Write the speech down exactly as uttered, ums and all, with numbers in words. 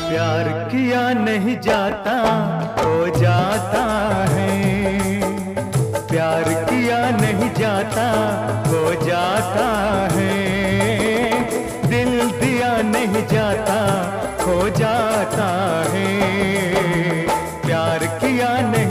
प्यार किया नहीं जाता हो जाता है, प्यार किया नहीं जाता हो जाता है, दिल दिया नहीं जाता हो जाता है।